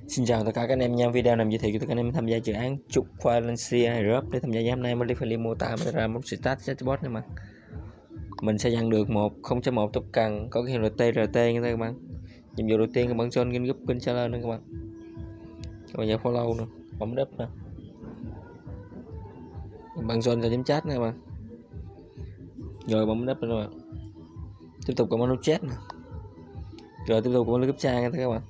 Xin chào tất cả các anh em nha. Video này giới thiệu cho tất cả anh em tham gia dự án trục Valencia Europe. Để tham gia ngày hôm nay mới phải mô tả ra một start chatbot này mà mình sẽ nhận được 0.1 token có cái hiệu là TRT như thế các bạn. Nhiệm vụ đầu tiên các bạn join kênh group kênh channel nữa các bạn. Các bạn nhớ follow nữa, bấm đúp nè. Bạn join ra chat nè các bạn. Rồi bấm đúp nữa các bạn. Tiếp tục comment nút chat nè. Rồi tiếp tục comment group chat nha các bạn.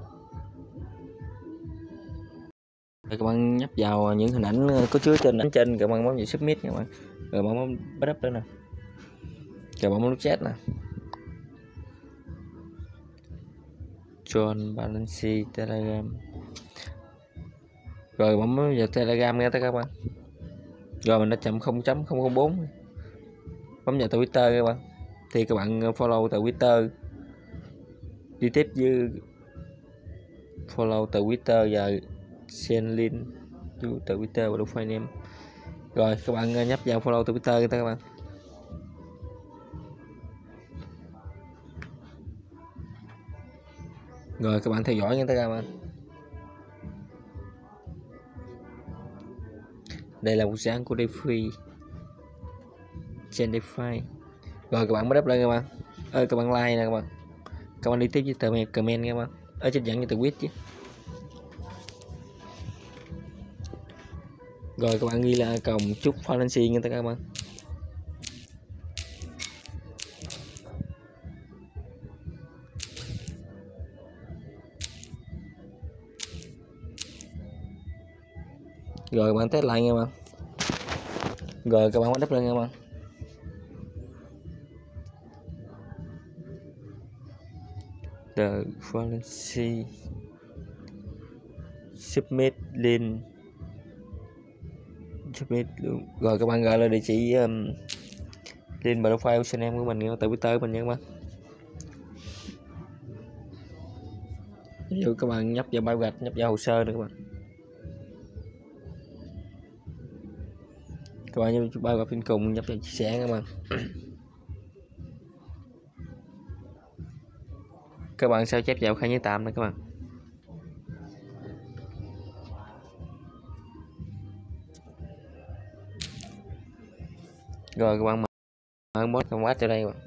Rồi các bạn nhấp vào những hình ảnh có chứa trên các bạn bấm vào submit các bạn. Rồi bấm bắt nữa nè. Rồi bấm nút chat nè. John Valencia Telegram. Rồi bấm vào Telegram nghe các bạn. Rồi mình đã chậm 0.004. Bấm vào Twitter các bạn. Thì các bạn follow Twitter. Đi tiếp với follow Twitter và send link Twitter và profile name. Rồi các bạn nhấp vào follow Twitter các bạn. Rồi các bạn theo dõi nha các bạn. Đây là một dự án của DeFi trên DeFi. Rồi các bạn mới đáp lên các bạn. Các bạn like nè các bạn. Các bạn đi tiếp với tờ comment nha các bạn. Ở trên dẫn như tờ quýt chứ. Rồi các bạn ghi là còng chúc Valencia nha các bạn. Rồi các bạn test lại nha các bạn. Rồi các bạn bắt đắp lên nha các bạn. The Valencia submit link submit luôn. Rồi các bạn gọi là địa chỉ link profile của em của mình nha, từ Twitter của mình nha các bạn. Ví dụ các bạn nhấp vào bao gạch, nhấp vào hồ sơ nữa các bạn. Các bạn nhấp bao gạch bên cùng, nhấp vào chia sẻ các bạn. Các bạn sao chép vào khai nhớ tạm này các bạn. Rồi các bạn mở bot công quá cho đây các bạn.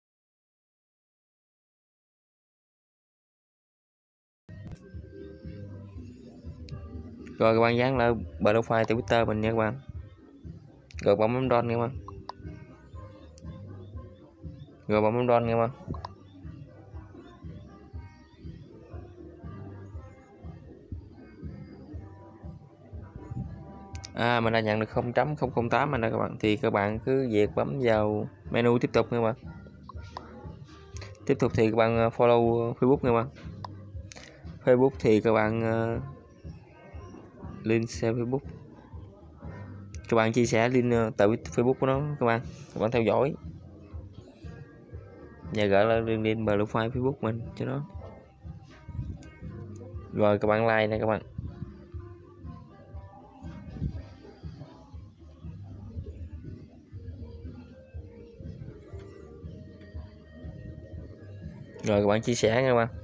Rồi các bạn dán lại profile Twitter mình nha các bạn. Rồi bấm don nha các bạn. Rồi bấm don nha các bạn. Mình đã nhận được 0.008 anh đó các bạn. Thì các bạn cứ việc bấm vào menu tiếp tục nha các bạn. Tiếp tục thì các bạn follow Facebook nha các bạn. Facebook thì các bạn link share Facebook. Các bạn chia sẻ link tại Facebook của nó các bạn theo dõi. Và gọi là link profile Facebook mình cho nó. Rồi các bạn like nè các bạn. Rồi các bạn chia sẻ nha các bạn.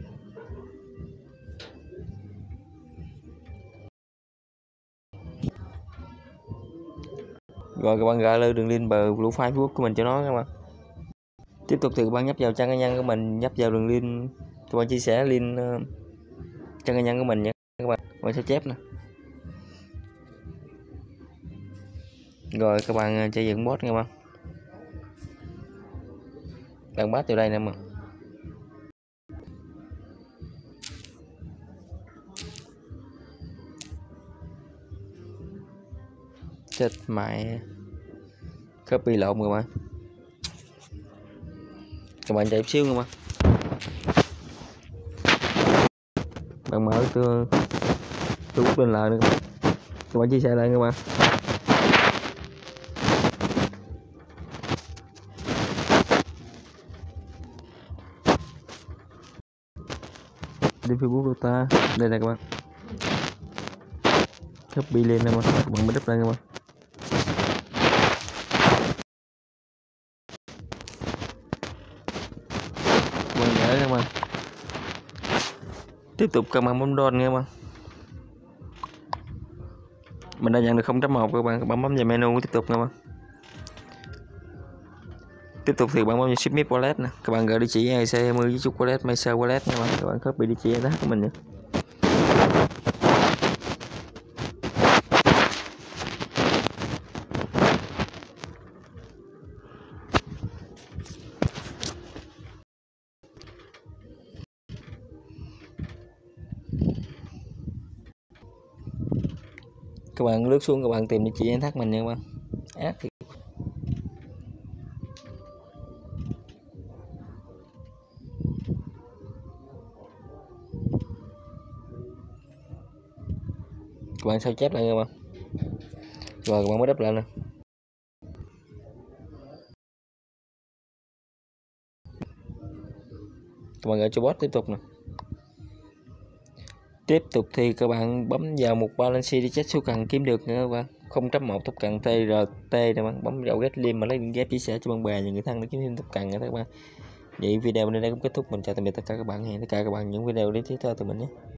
Rồi các bạn gửi lên đường link profile Facebook của mình cho nó các bạn. Tiếp tục thì các bạn nhấp vào trang cá nhân của mình, nhấp vào đường link, các bạn chia sẻ link trang cá nhân của mình nha các bạn. Các bạn sao chép nè. Rồi các bạn xây dựng bot nha các bạn. Bạn bắt từ đây nè mà. Chết mày. Copy lộn rồi mà. Các bạn chạy xíu nha mà. Bạn mở tôi bút lên lại nữa các bạn. Các bạn chia sẻ lại các bạn. Đi Facebook của ta. Đây nè các bạn. Copy lên nè các bạn mới đắp lên các bạn. Các bạn nhớ các bạn. Tiếp tục các bạn bấm download nha các bạn. Mình đã nhận được 0.1 các bạn bấm vào menu tiếp tục nha các bạn. Tiếp tục thì bạn bấm vào submit wallet nè, các bạn gửi địa chỉ ERC20 với chúc wallet Master wallet nha các bạn copy địa chỉ của mình nha. Các bạn lướt xuống các bạn tìm địa chỉ ENTH mình nha các bạn. Các bạn sao chép lại các bạn, rồi các bạn mới đắp lại nè. Các bạn gửi cho bot tiếp tục nè. Tiếp tục thì các bạn bấm vào một balance để check số cần kiếm được nữa các bạn. 0.1 tốc cần TRT nè bạn, bấm vào get link mà lấy link ghép chia sẻ cho bạn bè và người thân để kiếm thêm tốc cần nữa các bạn. Vậy video này cũng kết thúc, mình chào tạm biệt tất cả các bạn, hẹn tất cả các bạn những video tiếp theo từ mình nhé.